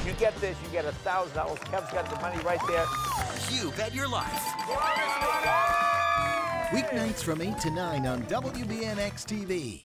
You get this, you get $1,000. Kev's got the money right there. You Bet Your Life. Weeknights from 8 to 9 on WBNX-TV.